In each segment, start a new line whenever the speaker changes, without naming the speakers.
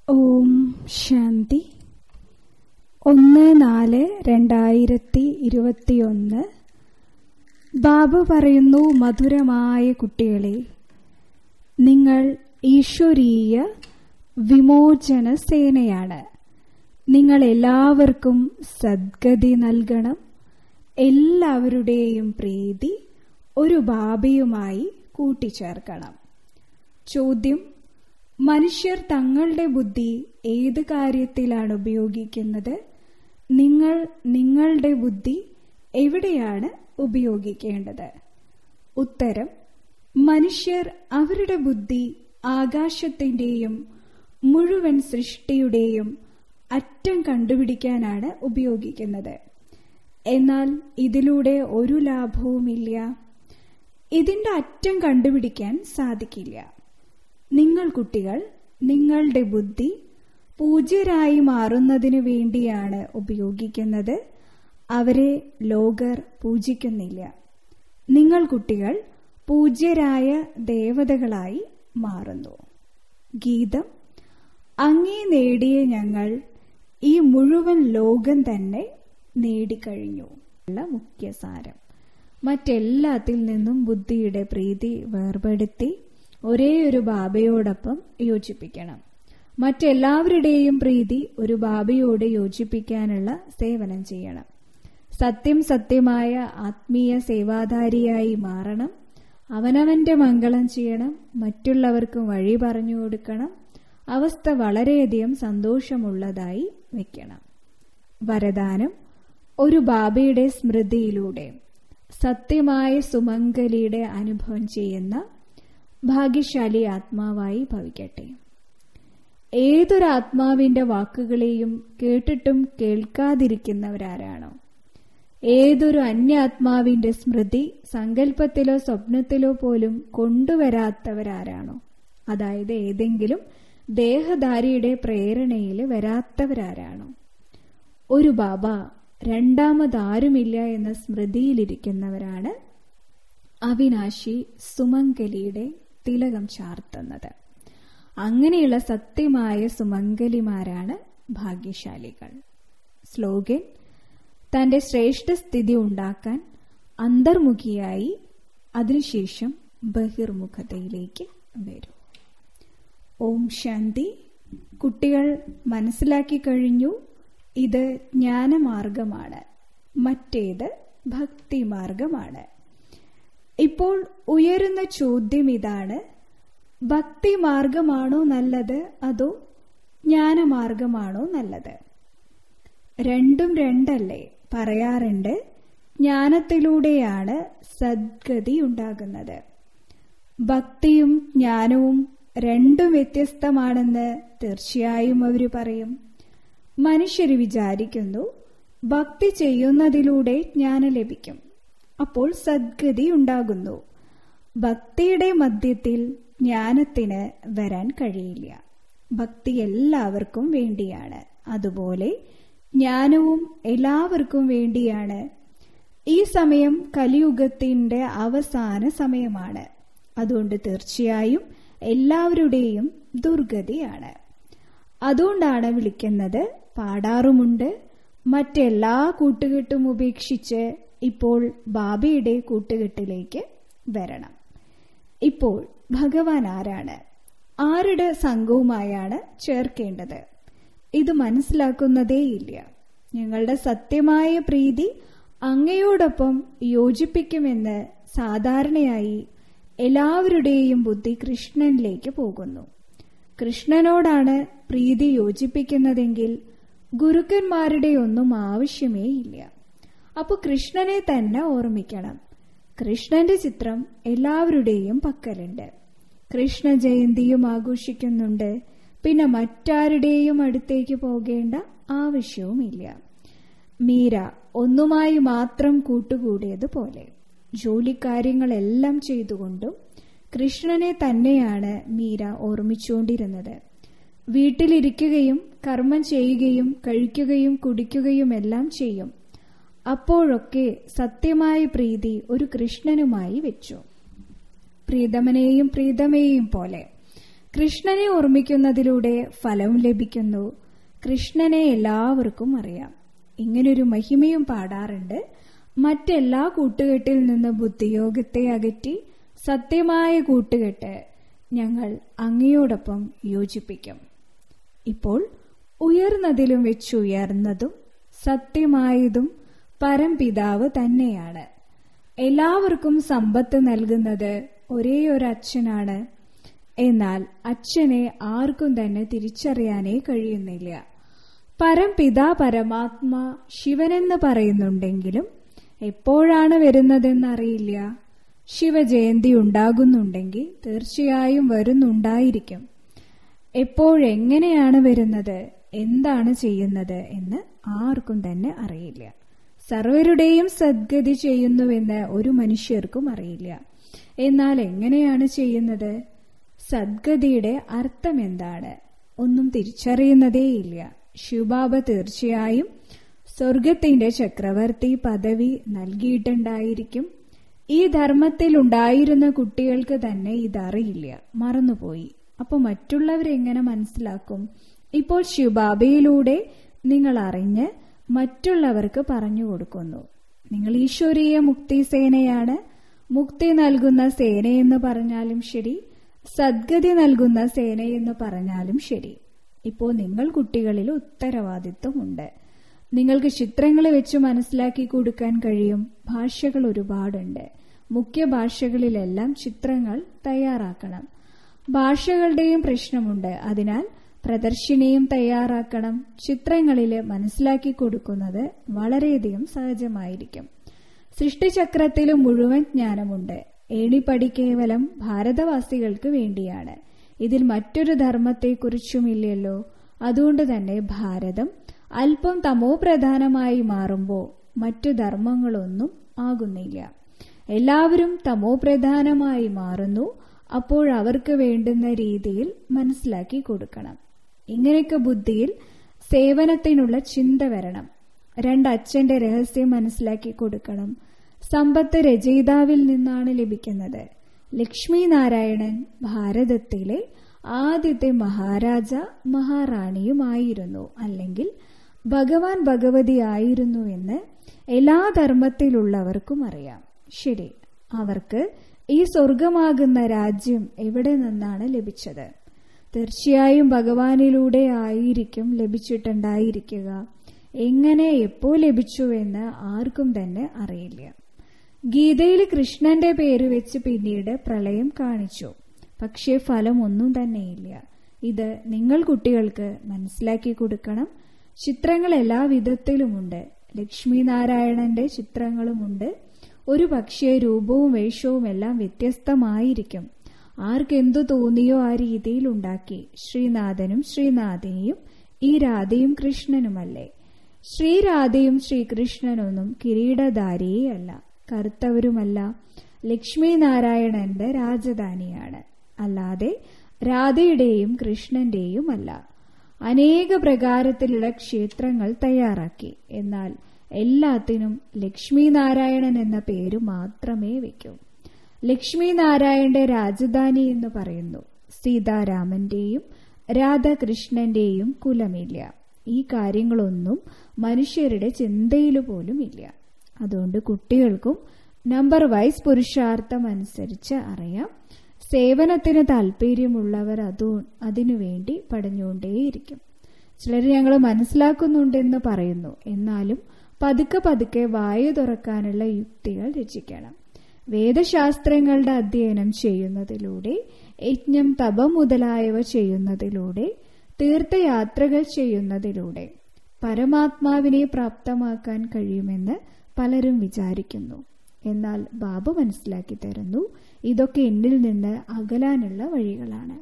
ഓം ശാന്തി. 1/4/2021 ബാബു പറയുന്നു, മധുരമായ കുട്ടികളെ, നിങ്ങൾ ഈശ്വരീയ വിമോചന സേനയാണ്. നിങ്ങൾ എല്ലാവർക്കും സദ്ഗതി നൽകണം. എല്ലാവരുടെയും പ്രീതി ഒരു ബാബയുമായി കൂട്ടിച്ചേർക്കണം. ചോദ്യം: മനുഷ്യർ തങ്ങളുടെ ബുദ്ധി ഏത് കാര്യത്തിലാണ് ഉപയോഗിക്കുന്നത്? നിങ്ങൾ നിങ്ങളുടെ ബുദ്ധി എവിടെയാണ് ഉപയോഗിക്കേണ്ടത്? ഉത്തരം: മനുഷ്യർ അവരുടെ ബുദ്ധി ആകാശത്തിന്റെയും മുഴുവൻ സൃഷ്ടിയുടെയും അറ്റം കണ്ടുപിടിക്കാനാണ് ഉപയോഗിക്കുന്നത്. എന്നാൽ ഇതിലൂടെ ഒരു ലാഭവുമില്ല. ഇതിന്റെ അറ്റം കണ്ടുപിടിക്കാൻ സാധിക്കില്ല. നിങ്ങൾ കുട്ടികൾ നിങ്ങളുടെ ബുദ്ധി പൂജ്യരായി മാറുന്നതിനു വേണ്ടിയാണ് ഉപയോഗിക്കുന്നത്. അവരെ ലോകർ പൂജിക്കുന്നില്ല. നിങ്ങൾ കുട്ടികൾ പൂജ്യരായ ദേവതകളായി മാറുന്നു. ഗീതം: അങ്ങേ നേടിയ ഞങ്ങൾ ഈ മുഴുവൻ ലോകം തന്നെ നേടിക്കഴിഞ്ഞു. മുഖ്യസാരം: മറ്റെല്ലാത്തിൽ നിന്നും ബുദ്ധിയുടെ പ്രീതി വേർപെടുത്തി ഒരേ ഒരു ബാബയോടൊപ്പം യോജിപ്പിക്കണം. മറ്റെല്ലാവരുടെയും പ്രീതി ഒരു ബാബയോട് യോജിപ്പിക്കാനുള്ള സേവനം ചെയ്യണം. സത്യമായ ആത്മീയ സേവാധാരിയായി മാറണം. അവനവന്റെ മംഗളം ചെയ്യണം. മറ്റുള്ളവർക്ക് വഴി പറഞ്ഞു കൊടുക്കണം. അവസ്ഥ വളരെയധികം സന്തോഷമുള്ളതായി വെക്കണം. വരദാനം: ഒരു ബാബയുടെ സ്മൃതിയിലൂടെ സത്യമായ സുമംഗലിയുടെ അനുഭവം ചെയ്യുന്ന ഭാഗ്യശാലി ആത്മാവായി ഭവിക്കട്ടെ. ഏതൊരു ആത്മാവിന്റെ വാക്കുകളെയും കേട്ടിട്ടും കേൾക്കാതിരിക്കുന്നവരാരാണോ? ഏതൊരു അന്യാത്മാവിന്റെ സ്മൃതി സങ്കല്പത്തിലോ സ്വപ്നത്തിലോ പോലും കൊണ്ടുവരാത്തവരാരാണോ? അതായത് ഏതെങ്കിലും ദേഹധാരിയുടെ പ്രേരണയിൽ വരാത്തവരാരാണോ? ഒരു ബാബ രണ്ടാമതാരുമില്ല എന്ന സ്മൃതിയിലിരിക്കുന്നവരാണ് അവിനാശി സുമംഗലിയുടെ തിലകം ചാർത്തുന്നത്. അങ്ങനെയുള്ള സത്യമായ സുമംഗലിമാരാണ് ഭാഗ്യശാലികൾ. സ്ലോഗൻ: തന്റെ ശ്രേഷ്ഠ സ്ഥിതി ഉണ്ടാക്കാൻ അന്തർമുഖിയായി, അതിനുശേഷം ബഹിർമുഖതയിലേക്ക് വരും. ഓം ശാന്തി. കുട്ടികൾ മനസ്സിലാക്കി കഴിഞ്ഞു, ഇത് ജ്ഞാനമാർഗമാണ്, മറ്റേത് ഭക്തിമാർഗമാണ്. ഇപ്പോൾ ഉയരുന്ന ചോദ്യം ഇതാണ്: ഭക്തി മാർഗമാണോ നല്ലത്, അതോ ജ്ഞാനമാർഗമാണോ നല്ലത്? രണ്ടും രണ്ടല്ലേ? പറയാറുണ്ട്, ജ്ഞാനത്തിലൂടെയാണ് സദ്ഗതി ഉണ്ടാകുന്നത്. ഭക്തിയും ജ്ഞാനവും രണ്ടും വ്യത്യസ്തമാണെന്ന് തീർച്ചയായും അവർ പറയും. മനുഷ്യര് വിചാരിക്കുന്നു, ഭക്തി ചെയ്യുന്നതിലൂടെ ജ്ഞാനം ലഭിക്കും, അപ്പോൾ സദ്ഗതി ഉണ്ടാകുന്നു. ഭക്തിയുടെ മധ്യത്തിൽ ജ്ഞാനത്തിന് വരാൻ കഴിയില്ല. ഭക്തി എല്ലാവർക്കും വേണ്ടിയാണ്. അതുപോലെ ജ്ഞാനവും എല്ലാവർക്കും വേണ്ടിയാണ്. ഈ സമയം കലിയുഗത്തിന്റെ അവസാന സമയമാണ്. അതുകൊണ്ട് തീർച്ചയായും എല്ലാവരുടെയും ദുർഗതിയാണ്. അതുകൊണ്ടാണ് വിളിക്കുന്നത്, പാടാറുമുണ്ട്. മറ്റെല്ലാ കൂട്ടുകെട്ടും ഉപേക്ഷിച്ച് ഇപ്പോൾ ബാബയുടെ കൂട്ടുകെട്ടിലേക്ക് വരണം. ഇപ്പോൾ ഭഗവാൻ ആരാണ്? ആരുടെ സംഘവുമായാണ് ചേർക്കേണ്ടത്? ഇത് മനസ്സിലാക്കുന്നതേയില്ല. ഞങ്ങളുടെ സത്യമായ പ്രീതി അങ്ങയോടൊപ്പം യോജിപ്പിക്കുമെന്ന് സാധാരണയായി എല്ലാവരുടെയും ബുദ്ധി കൃഷ്ണനിലേക്ക് പോകുന്നു. കൃഷ്ണനോടാണ് പ്രീതി യോജിപ്പിക്കുന്നതെങ്കിൽ ഗുരുക്കന്മാരുടെ ഒന്നും ആവശ്യമേ ഇല്ല. അപ്പോൾ കൃഷ്ണനെ തന്നെ ഓർമ്മിക്കണം. കൃഷ്ണന്റെ ചിത്രം എല്ലാവരുടെയും പക്കലുണ്ട്. കൃഷ്ണ ജയന്തിയും ആഘോഷിക്കുന്നുണ്ട്. പിന്നെ മറ്റാരുടെയും അടുത്തേക്ക് പോകേണ്ട ആവശ്യവുമില്ല. മീര ഒന്നുമായി മാത്രം കൂട്ടുകൂടിയതുപോലെ ജോലിക്കാര്യങ്ങളെല്ലാം ചെയ്തുകൊണ്ടും കൃഷ്ണനെ തന്നെയാണ് മീര ഓർമ്മിച്ചുകൊണ്ടിരുന്നത്. വീട്ടിലിരിക്കുകയും കർമ്മം ചെയ്യുകയും കഴിക്കുകയും കുടിക്കുകയുമെല്ലാം ചെയ്യും. അപ്പോഴൊക്കെ സത്യമായ പ്രീതി ഒരു കൃഷ്ണനുമായി വെച്ചു. പ്രീതമനെയും പ്രീതമേയും പോലെ കൃഷ്ണനെ ഓർമ്മിക്കുന്നതിലൂടെ ഫലവും ലഭിക്കുന്നു. കൃഷ്ണനെ എല്ലാവർക്കും അറിയാം. ഇങ്ങനൊരു മഹിമയും പാടാറുണ്ട്. മറ്റെല്ലാ കൂട്ടുകെട്ടിൽ നിന്ന് ബുദ്ധിയോഗത്തെ അകറ്റി സത്യമായ കൂട്ടുകെട്ട് ഞങ്ങൾ അങ്ങയോടൊപ്പം യോജിപ്പിക്കും. ഇപ്പോൾ ഉയർന്നതിലും വെച്ചുയർന്നതും സത്യമായതും പരംപിതാവ് തന്നെയാണ്. എല്ലാവർക്കും സമ്പത്ത് നൽകുന്നത് ഒരേയൊരു അച്ഛനാണ്. എന്നാൽ അച്ഛനെ ആർക്കും തന്നെ തിരിച്ചറിയാനേ കഴിയുന്നില്ല. പരംപിതാ പരമാത്മാ ശിവനെന്ന് പറയുന്നുണ്ടെങ്കിലും എപ്പോഴാണ് വരുന്നതെന്നറിയില്ല. ശിവജയന്തി ഉണ്ടാകുന്നുണ്ടെങ്കിൽ തീർച്ചയായും വരുന്നുണ്ടായിരിക്കും. എപ്പോഴെങ്ങനെയാണ് വരുന്നത്, എന്താണ് ചെയ്യുന്നത് എന്ന് ആർക്കും തന്നെ അറിയില്ല. സർവരുടെയും സദ്ഗതി ചെയ്യുന്നുവെന്ന് ഒരു മനുഷ്യർക്കും അറിയില്ല. എന്നാൽ എങ്ങനെയാണ് ചെയ്യുന്നത്? സദ്ഗതിയുടെ അർത്ഥം എന്താണ്? ഒന്നും തിരിച്ചറിയുന്നതേയില്ല. ശിവബാബ തീർച്ചയായും സ്വർഗത്തിന്റെ ചക്രവർത്തി പദവി നൽകിയിട്ടുണ്ടായിരിക്കും. ഈ ധർമ്മത്തിൽ ഉണ്ടായിരുന്ന കുട്ടികൾക്ക് തന്നെ ഇതറിയില്ല, മറന്നുപോയി. അപ്പൊ മറ്റുള്ളവരെങ്ങനെ മനസ്സിലാക്കും? ഇപ്പോൾ ശിവബാബയിലൂടെ നിങ്ങൾ അറിഞ്ഞ് മറ്റുള്ളവർക്ക് പറഞ്ഞു കൊടുക്കുന്നു. നിങ്ങൾ ഈശ്വരീയ മുക്തി സേനയാണ്. മുക്തി നൽകുന്ന സേനയെന്ന് പറഞ്ഞാലും ശരി, സദ്ഗതി നൽകുന്ന സേനയെന്ന് പറഞ്ഞാലും ശരി. ഇപ്പോൾ നിങ്ങൾ കുട്ടികളിൽ ഉത്തരവാദിത്വമുണ്ട്. നിങ്ങൾക്ക് ചിത്രങ്ങൾ വെച്ച് മനസ്സിലാക്കി കൊടുക്കാൻ കഴിയും. ഭാഷകൾ ഒരുപാടുണ്ട്. മുഖ്യ ഭാഷകളിലെല്ലാം ചിത്രങ്ങൾ തയ്യാറാക്കണം. ഭാഷകളുടെയും പ്രശ്നമുണ്ട്. അതിനാൽ പ്രദർശിനിയും തയ്യാറാക്കണം. ചിത്രങ്ങളിൽ മനസ്സിലാക്കി കൊടുക്കുന്നത് വളരെയധികം സഹജമായിരിക്കും. സൃഷ്ടിചക്രത്തിലും മുഴുവൻ ജ്ഞാനമുണ്ട്. ഏണിപ്പടി കേവലം ഭാരതവാസികൾക്ക് വേണ്ടിയാണ്. ഇതിൽ മറ്റൊരു ധർമ്മത്തെക്കുറിച്ചുമില്ലല്ലോ. അതുകൊണ്ട് തന്നെ ഭാരതം അല്പം തമോപ്രധാനമായി മാറുമ്പോൾ മറ്റു ധർമ്മങ്ങളൊന്നും ആകുന്നില്ല. എല്ലാവരും തമോപ്രധാനമായി മാറുന്നു. അപ്പോൾ അവർക്ക് വേണ്ടുന്ന രീതിയിൽ മനസ്സിലാക്കി കൊടുക്കണം. ഇങ്ങനെയൊക്കെ ബുദ്ധിയിൽ സേവനത്തിനുള്ള ചിന്ത വരണം. രണ്ടച്ഛന്റെ രഹസ്യം മനസ്സിലാക്കി കൊടുക്കണം. സമ്പത്ത് രചയിതാവിൽ നിന്നാണ് ലഭിക്കുന്നത്. ലക്ഷ്മി നാരായണൻ ഭാരതത്തിലെ ആദ്യത്തെ മഹാരാജ മഹാറാണിയുമായിരുന്നു, അല്ലെങ്കിൽ ഭഗവാൻ ഭഗവതി ആയിരുന്നുവെന്ന് എല്ലാ ധർമ്മത്തിലുള്ളവർക്കും അറിയാം. ശരി, അവർക്ക് ഈ സ്വർഗമാകുന്ന രാജ്യം എവിടെ നിന്നാണ് ലഭിച്ചത്? തീർച്ചയായും ഭഗവാനിലൂടെ ആയിരിക്കും ലഭിച്ചിട്ടുണ്ടായിരിക്കുക. എങ്ങനെ, എപ്പോ ലഭിച്ചുവെന്ന് ആർക്കും തന്നെ അറിയില്ല. ഗീതയിൽ കൃഷ്ണന്റെ പേര് വെച്ച് പിന്നീട് പ്രളയം കാണിച്ചു. പക്ഷേ ഫലം ഒന്നും തന്നെയില്ല. ഇത് നിങ്ങൾ കുട്ടികൾക്ക് മനസ്സിലാക്കി കൊടുക്കണം. ചിത്രങ്ങൾ എല്ലാ വിധത്തിലുമുണ്ട്. ലക്ഷ്മി നാരായണന്റെ ചിത്രങ്ങളുമുണ്ട്. ഒരു പക്ഷേ രൂപവും വേഷവും എല്ലാം വ്യത്യസ്തമായിരിക്കും. ആർക്കെന്തു തോന്നിയോ ആ രീതിയിൽ ഉണ്ടാക്കി. ശ്രീനാഥനും ശ്രീനാഥിനിയും ഈ രാധയും കൃഷ്ണനുമല്ലേ? ശ്രീരാധയും ശ്രീകൃഷ്ണനൊന്നും കിരീടധാരിയല്ല, കറുത്തവരുമല്ല. ലക്ഷ്മി നാരായണന്റെ രാജധാനിയാണ്, അല്ലാതെ രാധയുടെയും കൃഷ്ണന്റെയും അല്ല. അനേക പ്രകാരത്തിലുള്ള ക്ഷേത്രങ്ങൾ തയ്യാറാക്കി. എന്നാൽ എല്ലാത്തിനും ലക്ഷ്മി നാരായണൻ എന്ന പേര് മാത്രമേ വയ്ക്കൂ. ലക്ഷ്മി നാരായണന്റെ രാജധാനി എന്ന് പറയുന്നു. സീതാരാമന്റെയും രാധാകൃഷ്ണന്റെയും കുലമില്ല. ഈ കാര്യങ്ങളൊന്നും മനുഷ്യരുടെ ചിന്തയിൽ പോലും ഇല്ല. അതുകൊണ്ട് കുട്ടികൾക്കും നമ്പർ വൈസ് പുരുഷാർത്ഥം അനുസരിച്ച് അറിയാം. സേവനത്തിന് താല്പര്യമുള്ളവർ അതിനുവേണ്ടി പഠിഞ്ഞുകൊണ്ടേയിരിക്കും. ചിലർ ഞങ്ങൾ മനസ്സിലാക്കുന്നുണ്ടെന്ന് പറയുന്നു. എന്നാലും പതുക്കെ പതുക്കെ വായു തുറക്കാനുള്ള യുക്തികൾ രചിക്കണം. വേദശാസ്ത്രങ്ങളുടെ അധ്യയനം ചെയ്യുന്നതിലൂടെ, യജ്ഞം തപം മുതലായവ ചെയ്യുന്നതിലൂടെ, തീർത്ഥയാത്രകൾ ചെയ്യുന്നതിലൂടെ പരമാത്മാവിനെ പ്രാപ്തമാക്കാൻ കഴിയുമെന്ന് പലരും വിചാരിക്കുന്നു. എന്നാൽ ബാബ മനസ്സിലാക്കി തരുന്നു, ഇതൊക്കെ എന്നിൽ നിന്ന് അകലാനുള്ള വഴികളാണ്.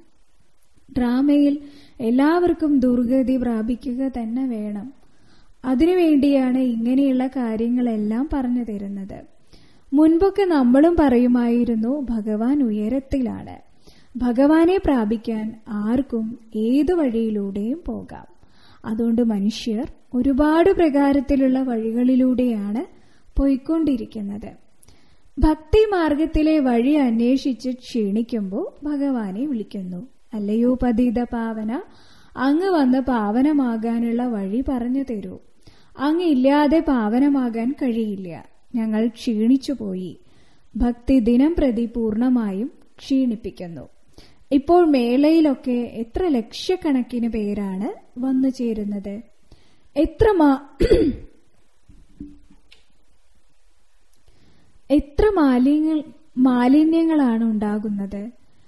ഡ്രാമയിൽ എല്ലാവർക്കും ദുർഗതി പ്രാപിക്കുക തന്നെ വേണം. അതിനുവേണ്ടിയാണ് ഇങ്ങനെയുള്ള കാര്യങ്ങളെല്ലാം പറഞ്ഞു തരുന്നത്. മുൻപൊക്കെ നമ്മളും പറയുമായിരുന്നു, ഭഗവാൻ ഉയരത്തിലാണ്. ഭഗവാനെ പ്രാപിക്കാൻ ആർക്കും ഏതു വഴിയിലൂടെയും പോകാം. അതുകൊണ്ട് മനുഷ്യർ ഒരുപാട് പ്രകാരത്തിലുള്ള വഴികളിലൂടെയാണ് പോയിക്കൊണ്ടിരിക്കുന്നത്. ഭക്തി മാർഗത്തിലെ വഴി അന്വേഷിച്ച് ക്ഷീണിക്കുമ്പോൾ ഭഗവാനെ വിളിക്കുന്നു. അല്ലയോ പതിത പാവന, അങ്ങ് വന്ന് പാവനമാകാനുള്ള വഴി പറഞ്ഞു തരൂ. അങ്ങ് ഇല്ലാതെ പാവനമാകാൻ കഴിയില്ല. ഞങ്ങൾ ക്ഷീണിച്ചുപോയി. ഭക്തി ദിനം പ്രതി പൂർണമായും ക്ഷീണിപ്പിക്കുന്നു. ഇപ്പോൾ മേളയിലൊക്കെ എത്ര ലക്ഷക്കണക്കിന് പേരാണ് വന്നു ചേരുന്നത്. എത്ര മാലിന്യങ്ങളാണ് ഉണ്ടാകുന്നത്.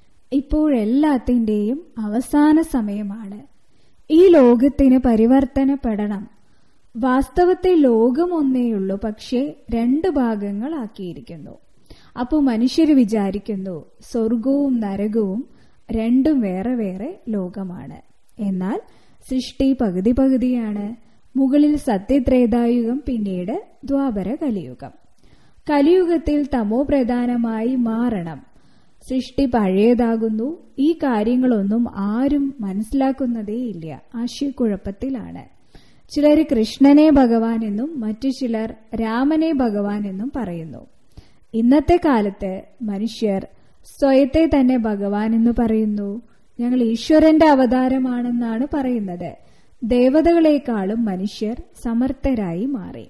ഇപ്പോഴെല്ലാത്തിന്റെയും അവസാന സമയമാണ്. ഈ ലോകത്തിന് പരിവർത്തനപ്പെടണം. വാസ്തവത്തിൽ ലോകം ഒന്നേയുള്ളൂ, പക്ഷേ 2 ഭാഗങ്ങളാക്കിയിരിക്കുന്നു. അപ്പോൾ മനുഷ്യര് വിചാരിക്കുന്നു സ്വർഗവും നരകവും രണ്ടും വേറെ വേറെ ലോകമാണ്. എന്നാൽ സൃഷ്ടി പകുതി പകുതിയാണ്. മുകളിൽ സത്യത്രേതായുഗം, പിന്നീട് ദ്വാപര കലിയുഗം. കലിയുഗത്തിൽ തമോ പ്രധാനമായി മാറണം. സൃഷ്ടി പഴയതാകുന്നു. ഈ കാര്യങ്ങളൊന്നും ആരും മനസ്സിലാക്കുന്നതേയില്ല. ആശയക്കുഴപ്പത്തിലാണ്. ചിലർ കൃഷ്ണനെ ഭഗവാൻ എന്നും മറ്റു ചിലർ രാമനെ ഭഗവാൻ എന്നും പറയുന്നു. ഇന്നത്തെ കാലത്ത് മനുഷ്യർ സ്വയത്തെ തന്നെ ഭഗവാൻ എന്ന് പറയുന്നു. ഞങ്ങൾ ഈശ്വരന്റെ അവതാരമാണെന്നാണ് പറയുന്നത്. ദേവതകളെക്കാളും മനുഷ്യർ സമർത്ഥരായി മാറി.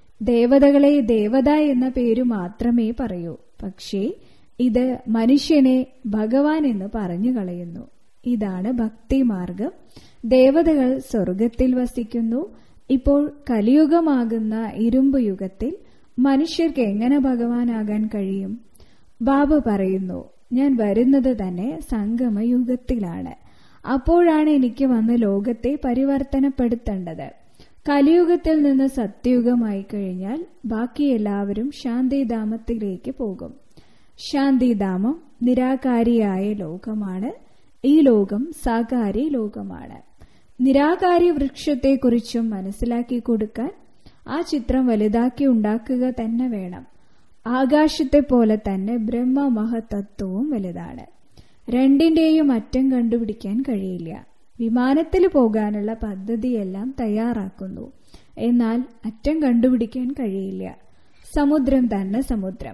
ദേവതകളെ ദേവത എന്ന പേരു മാത്രമേ പറയൂ. പക്ഷേ ഇത് മനുഷ്യനെ ഭഗവാൻ എന്ന് പറഞ്ഞു കളയുന്നു. ഇതാണ് ഭക്തിമാർഗം. ദേവതകൾ സ്വർഗത്തിൽ വസിക്കുന്നു. ഇപ്പോൾ കലിയുഗമാകുന്ന ഇരുമ്പ് യുഗത്തിൽ മനുഷ്യർക്ക് എങ്ങനെ ഭഗവാനാകാൻ കഴിയും? ബാബ പറയുന്നു, ഞാൻ വരുന്നത് തന്നെ സംഗമയുഗത്തിലാണ്. അപ്പോഴാണ് എനിക്ക് വന്ന് ലോകത്തെ പരിവർത്തനപ്പെടുത്തേണ്ടത്. കലിയുഗത്തിൽ നിന്ന് സത്യയുഗമായി കഴിഞ്ഞാൽ ബാക്കി എല്ലാവരും ശാന്തിധാമത്തിലേക്ക് പോകും. ശാന്തിധാമം നിരാകാരിയായ ലോകമാണ്. ഈ ലോകം സാകാരി ലോകമാണ്. നിരാകാരി വൃക്ഷത്തെക്കുറിച്ചും മനസ്സിലാക്കി കൊടുക്കാൻ ആ ചിത്രം വലുതാക്കി ഉണ്ടാക്കുക തന്നെ വേണം. ആകാശത്തെ പോലെ തന്നെ ബ്രഹ്മ മഹതത്വവും വലുതാണ്. രണ്ടിന്റെയും അറ്റം കണ്ടുപിടിക്കാൻ കഴിയില്ല. വിമാനത്തിൽ പോകാനുള്ള പദ്ധതിയെല്ലാം തയ്യാറാക്കുന്നു. എന്നാൽ അറ്റം കണ്ടുപിടിക്കാൻ കഴിയില്ല. സമുദ്രം തന്നെ സമുദ്രം,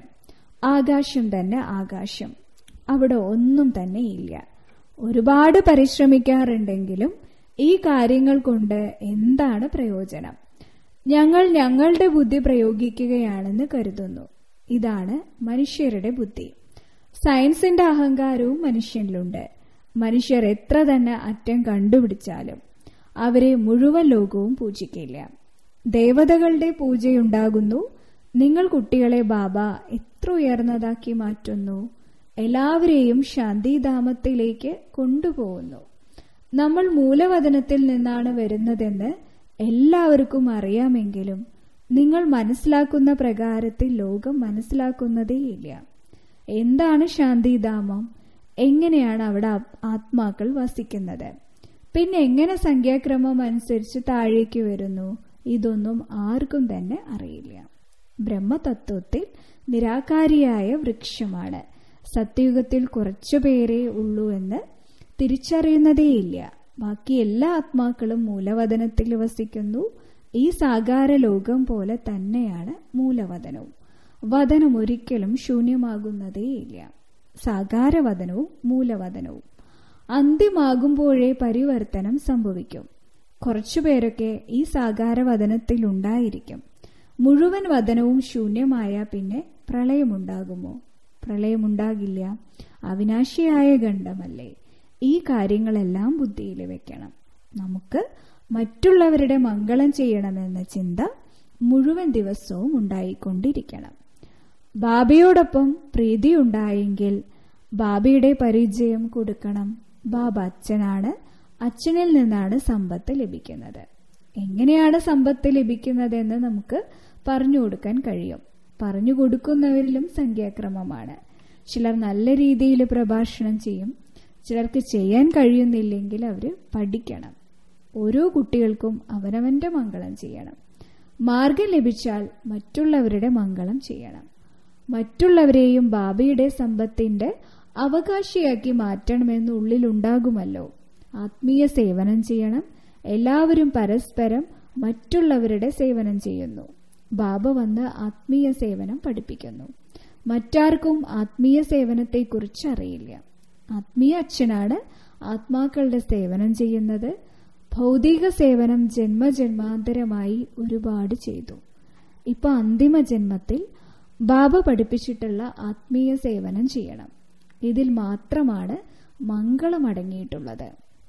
ആകാശം തന്നെ ആകാശം. അവിടെ ഒന്നും തന്നെ ഇല്ല. ഒരുപാട് പരിശ്രമിക്കാറുണ്ടെങ്കിലും ഈ കാര്യങ്ങൾ കൊണ്ട് എന്താണ് പ്രയോജനം? ഞങ്ങൾ ഞങ്ങളുടെ ബുദ്ധി പ്രയോഗിക്കുകയാണെന്ന് കരുതുന്നു. ഇതാണ് മനുഷ്യരുടെ ബുദ്ധി. സയൻസിന്റെ അഹങ്കാരവും മനുഷ്യനിലുണ്ട്. മനുഷ്യർ എത്ര തന്നെ അറ്റം കണ്ടുപിടിച്ചാലും അവരെ മുഴുവൻ ലോകവും പൂജിക്കില്ല. ദേവതകളുടെ പൂജയുണ്ടാകുന്നു. നിങ്ങൾ കുട്ടികളെ ബാബ എത്ര ഉയർന്നതാക്കി മാറ്റുന്നു. എല്ലാവരെയും ശാന്തിധാമത്തിലേക്ക് കൊണ്ടുപോകുന്നു. നമ്മൾ മൂലവതനത്തിൽ നിന്നാണ് വരുന്നതെന്ന് എല്ലാവർക്കും അറിയാമെങ്കിലും നിങ്ങൾ മനസ്സിലാക്കുന്ന പ്രകാരത്തിൽ ലോകം മനസ്സിലാക്കുന്നതേയില്ല. എന്താണ് ശാന്തിധാമം? എങ്ങനെയാണ് അവിടെ ആത്മാക്കൾ വസിക്കുന്നത്? പിന്നെ എങ്ങനെ സംഖ്യാക്രമം അനുസരിച്ച് താഴേക്ക് വരുന്നു? ഇതൊന്നും ആർക്കും തന്നെ അറിയില്ല. ബ്രഹ്മതത്വത്തിൽ നിരാകാരിയായ വൃക്ഷമാണ്. സത്യയുഗത്തിൽ കുറച്ചുപേരേ ഉള്ളൂ എന്ന് തിരിച്ചറിയുന്നതേയില്ല. ബാക്കി എല്ലാ ആത്മാക്കളും മൂലവതനത്തിൽ വസിക്കുന്നു. ഈ സാകാര ലോകം പോലെ തന്നെയാണ് മൂലവതനവും. വതനം ഒരിക്കലും ശൂന്യമാകുന്നതേയില്ല. സാകാരവതനവും മൂലവതനവും അന്ത്യമാകുമ്പോഴേ പരിവർത്തനം സംഭവിക്കും. കുറച്ചുപേരൊക്കെ ഈ സാകാരവതനത്തിൽ ഉണ്ടായിരിക്കും. മുഴുവൻ വതനവും ശൂന്യമായ പിന്നെ പ്രളയമുണ്ടാകുമോ? പ്രളയമുണ്ടാകില്ല. അവിനാശിയായ ഗണ്ഡമല്ലേ. ഈ കാര്യങ്ങളെല്ലാം ബുദ്ധിയിൽ വെക്കണം. നമുക്ക് മറ്റുള്ളവരുടെ മംഗളം ചെയ്യണമെന്ന ചിന്ത മുഴുവൻ ദിവസവും ഉണ്ടായിക്കൊണ്ടിരിക്കണം. ബാബയോടൊപ്പം പ്രീതി ഉണ്ടായെങ്കിൽ ബാബയുടെ പരിചയം കൊടുക്കണം. ബാബ അച്ഛനാണ്. അച്ഛനിൽ നിന്നാണ് സമ്പത്ത് ലഭിക്കുന്നത്. എങ്ങനെയാണ് സമ്പത്ത് ലഭിക്കുന്നതെന്ന് നമുക്ക് പറഞ്ഞു കൊടുക്കാൻ കഴിയും. പറഞ്ഞു കൊടുക്കുന്നവരിലും സംഖ്യാക്രമമാണ്. ചിലർ നല്ല രീതിയിൽ പ്രഭാഷണം ചെയ്യും. ചിലർക്ക് ചെയ്യാൻ കഴിയുന്നില്ലെങ്കിൽ അവർ പഠിക്കണം. ഓരോ കുട്ടികൾക്കും അവനവന്റെ മംഗളം ചെയ്യണം. മാർഗം ലഭിച്ചാൽ മറ്റുള്ളവരുടെ മംഗളം ചെയ്യണം. മറ്റുള്ളവരെയും ബാബയുടെ സമ്പത്തിന്റെ അവകാശിയാക്കി മാറ്റണമെന്ന് ഉള്ളിലുണ്ടാകുമല്ലോ. ആത്മീയ സേവനം ചെയ്യണം. എല്ലാവരും പരസ്പരം മറ്റുള്ളവരുടെ സേവനം ചെയ്യുന്നു. ബാബ വന്ന് ആത്മീയ സേവനം പഠിപ്പിക്കുന്നു. മറ്റാർക്കും ആത്മീയ സേവനത്തെക്കുറിച്ച് അറിയില്ല. ആത്മീയ അച്ഛനാണ് ആത്മാക്കളുടെ സേവനം ചെയ്യുന്നത്. ഭൗതിക സേവനം ജന്മജന്മാന്തരമായി ഒരുപാട് ചെയ്തു. ഇപ്പൊ അന്തിമ ജന്മത്തിൽ ബാബ പഠിപ്പിച്ചിട്ടുള്ള ആത്മീയ സേവനം ചെയ്യണം. ഇതിൽ മാത്രമാണ് മംഗളമടങ്ങിയിട്ടുള്ളത്.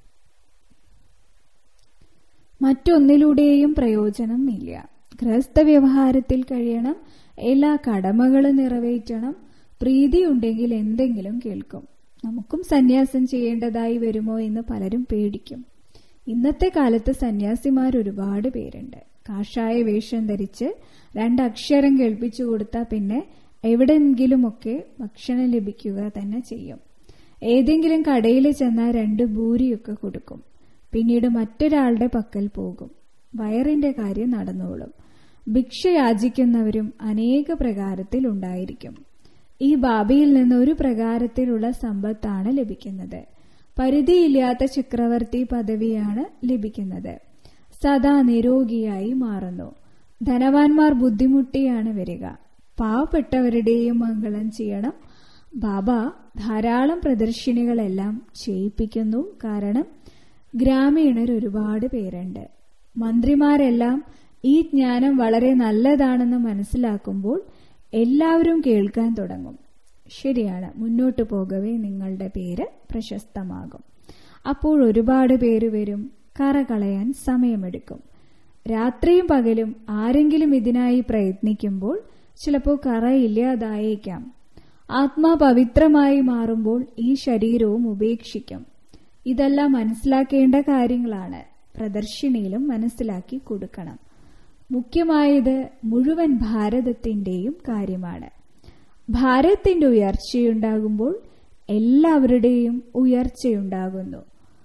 മറ്റൊന്നിലൂടെയും പ്രയോജനം ഇല്ല. ഗൃഹസ്ഥ വ്യവഹാരത്തിൽ കഴിയണം, എല്ലാ കടമകളും നിറവേറ്റണം. പ്രീതി ഉണ്ടെങ്കിൽ എന്തെങ്കിലും കേൾക്കും. നമുക്കും സന്യാസം ചെയ്യേണ്ടതായി വരുമോ എന്ന് പലരും പേടിക്കും. ഇന്നത്തെ കാലത്ത് സന്യാസിമാർ ഒരുപാട് പേരുണ്ട്. കാഷായ വേഷം ധരിച്ച് 2 അക്ഷരം കേൾപ്പിച്ചു കൊടുത്താൽ പിന്നെ എവിടെയെങ്കിലുമൊക്കെ ഭക്ഷണം ലഭിക്കുക തന്നെ ചെയ്യും. ഏതെങ്കിലും കടയിൽ ചെന്നാൽ 2 ഭൂരിയൊക്കെ കൊടുക്കും. പിന്നീട് മറ്റൊരാളുടെ പക്കൽ പോകും. വയറിന്റെ കാര്യം നടന്നോളും. ഭിക്ഷ യാചിക്കുന്നവരും അനേക പ്രകാരത്തിൽ ഉണ്ടായിരിക്കും. ഈ ബാബയിൽ നിന്ന് ഒരു പ്രകാരത്തിലുള്ള സമ്പത്താണ് ലഭിക്കുന്നത്. പരിധിയില്ലാത്ത ചക്രവർത്തി പദവിയാണ് ലഭിക്കുന്നത്. സദാ നിരോഗിയായി മാറുന്നു. ധനവാന്മാർ ബുദ്ധിമുട്ടിയാണ് വരിക. പാവപ്പെട്ടവരുടെയും മംഗളം ചെയ്യണം. ബാബ ധാരാളം പ്രദർശിനികളെല്ലാം ചെയ്യിപ്പിക്കുന്നു. കാരണം ഗ്രാമീണർ ഒരുപാട് പേരുണ്ട്. മന്ത്രിമാരെല്ലാം ഈ ജ്ഞാനം വളരെ നല്ലതാണെന്ന് മനസ്സിലാക്കുമ്പോൾ എല്ലാവരും കേൾക്കാൻ തുടങ്ങും. ശരിയാണ്, മുന്നോട്ടു പോകവേ നിങ്ങളുടെ പേര് പ്രശസ്തമാകും. അപ്പോൾ ഒരുപാട് പേര് വരും. കറ കളയാൻ സമയമെടുക്കും. രാത്രിയും പകലും ആരെങ്കിലും ഇതിനായി പ്രയത്നിക്കുമ്പോൾ ചിലപ്പോൾ കറ ഇല്ലാതായേക്കാം. ആത്മാ പവിത്രമായി മാറുമ്പോൾ ഈ ശരീരവും ഉപേക്ഷിക്കും. ഇതെല്ലാം മനസ്സിലാക്കേണ്ട കാര്യങ്ങളാണ്. പ്രദർശിനിയിലും മനസ്സിലാക്കി കൊടുക്കണം. മുഖ്യമായത് മുഴുവൻ ഭാരതത്തിന്റെയും കാര്യമാണ്. ഭാരതത്തിന്റെ ഉയർച്ചയുണ്ടാകുമ്പോൾ എല്ലാവരുടെയും ഉയർച്ചയുണ്ടാകുന്നു.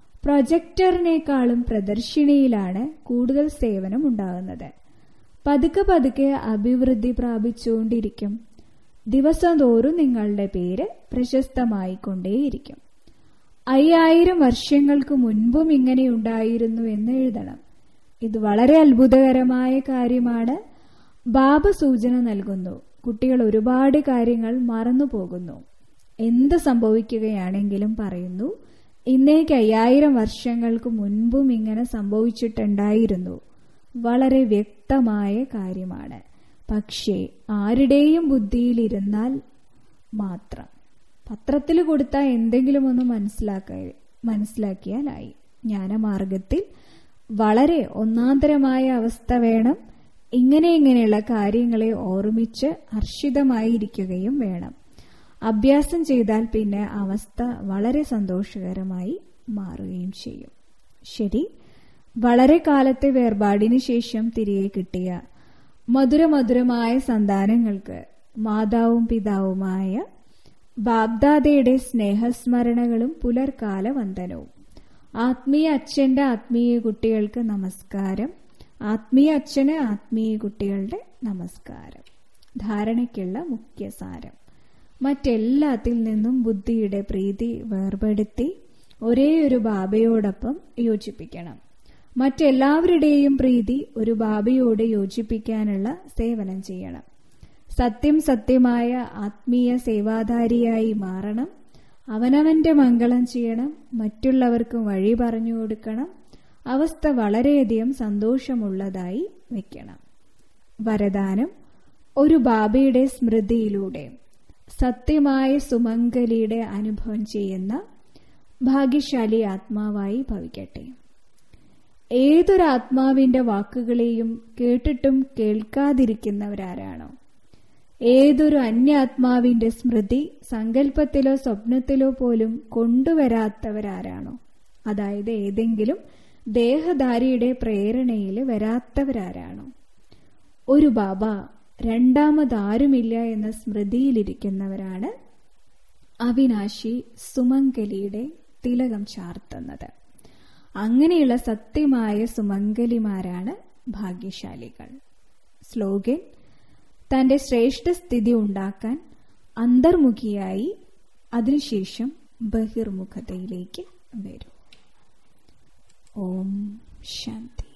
പ്രൊജക്ടറിനേക്കാളും പ്രദർശിനിയിലാണ് കൂടുതൽ സേവനം ഉണ്ടാകുന്നത്. പതുക്കെ പതുക്കെ അഭിവൃദ്ധി പ്രാപിച്ചുകൊണ്ടിരിക്കും. ദിവസം തോറും നിങ്ങളുടെ പേര് പ്രശസ്തമായിക്കൊണ്ടേയിരിക്കും. 5000 വർഷങ്ങൾക്ക് മുൻപും ഇങ്ങനെ ഉണ്ടായിരുന്നു എന്ന് എഴുതണം. ഇത് വളരെ അത്ഭുതകരമായ കാര്യമാണ്. ബാബ സൂചന നൽകുന്നു. കുട്ടികൾ ഒരുപാട് കാര്യങ്ങൾ മറന്നു പോകുന്നു. എന്ത് സംഭവിക്കുകയാണെങ്കിലും പറയുന്നു, ഇന്നേക്ക് 5000 വർഷങ്ങൾക്ക് മുൻപും ഇങ്ങനെ സംഭവിച്ചിട്ടുണ്ടായിരുന്നു. വളരെ വ്യക്തമായ കാര്യമാണ്. പക്ഷേ ആരുടെയും ബുദ്ധിയിലിരുന്നാൽ മാത്രം. പത്രത്തിൽ കൊടുത്താൽ എന്തെങ്കിലും ഒന്ന് മനസ്സിലാക്കിയാലായി. ജ്ഞാനമാർഗത്തിൽ വളരെ ഒന്നാന്തരമായ അവസ്ഥ വേണം. ഇങ്ങനെയുള്ള കാര്യങ്ങളെ ഓർമ്മിച്ച് ഹർഷിതമായിരിക്കുകയും വേണം. അഭ്യാസം ചെയ്താൽ പിന്നെ അവസ്ഥ വളരെ സന്തോഷകരമായി മാറുകയും ചെയ്യും. ശരി, വളരെ കാലത്തെ വേർപാടിന് ശേഷം തിരികെ കിട്ടിയ മധുരമധുരമായ സന്താനങ്ങൾക്ക് മാതാവും പിതാവുമായ ബാബ്ദാദയുടെ സ്നേഹസ്മരണകളും പുലർക്കാല വന്ദനവും. ആത്മീയ അച്ഛന്റെ ആത്മീയ കുട്ടികൾക്ക് നമസ്കാരം. ആത്മീയ അച്ഛന് ആത്മീയ കുട്ടികളുടെ നമസ്കാരം. ധാരണയ്ക്കുള്ള മുഖ്യസാരം: മറ്റെല്ലാത്തിൽ നിന്നും ബുദ്ധിയുടെ പ്രീതി വേർപെടുത്തി ഒരേയൊരു ബാബയോടൊപ്പം യോജിപ്പിക്കണം. മറ്റെല്ലാവരുടെയും പ്രീതി ഒരു ബാബയോട് യോജിപ്പിക്കാനുള്ള സേവനം ചെയ്യണം. സത്യമായ ആത്മീയ സേവാധാരിയായി മാറണം. അവനവന്റെ മംഗളം ചെയ്യണം. മറ്റുള്ളവർക്കും വഴി പറഞ്ഞു കൊടുക്കണം. അവസ്ഥ വളരെയധികം സന്തോഷമുള്ളതായി വെക്കണം. വരദാനം: ഒരു ബാബയുടെ സ്മൃതിയിലൂടെ സത്യമായ സുമംഗലിയുടെ അനുഭവം ചെയ്യുന്ന ഭാഗ്യശാലി ആത്മാവായി ഭവിക്കട്ടെ. ഏതൊരാത്മാവിന്റെ വാക്കുകളെയും കേട്ടിട്ടും കേൾക്കാതിരിക്കുന്നവരാരാണോ, ഏതൊരു അന്യാത്മാവിന്റെ സ്മൃതി സങ്കല്പത്തിലോ സ്വപ്നത്തിലോ പോലും കൊണ്ടുവരാത്തവരാരാണോ, അതായത് ഏതെങ്കിലും ദേഹധാരിയുടെ പ്രേരണയിൽ വരാത്തവരാരാണോ, ഒരു ബാബ രണ്ടാമതാരുമില്ല എന്ന സ്മൃതിയിലിരിക്കുന്നവരാണ് അവിനാശി സുമംഗലിയുടെ തിലകം ചാർത്തുന്നത്. അങ്ങനെയുള്ള സത്യമായ സുമംഗലിമാരാണ് ഭാഗ്യശാലികൾ. സ്ലോഗൻ: തന്റെ ശ്രേഷ്ഠ സ്ഥിതി ഉണ്ടാക്കാൻ അന്തർമുഖിയായി അതിനുശേഷം ബഹിർമുഖതയിലേക്ക് വരും. ഓം ശാന്തി.